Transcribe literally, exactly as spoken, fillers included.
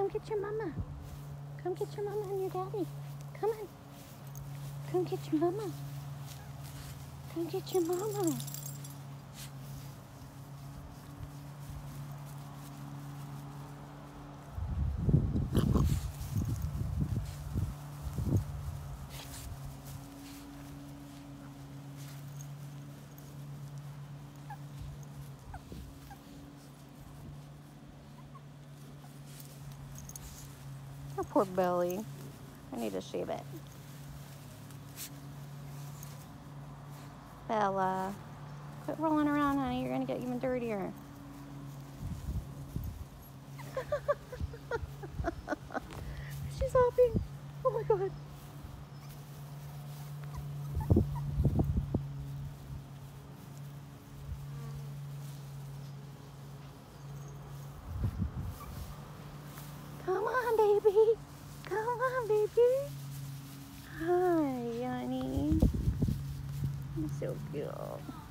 Come get your mama. Come get your mama and your daddy. Come on. Come get your mama. Come get your mama. Oh, poor belly. I need to shave it. Bella, quit rolling around, honey. You're gonna get even dirtier. She's hopping. Oh my god. Come on, baby. Come on, baby. Hi, honey. You're so cute.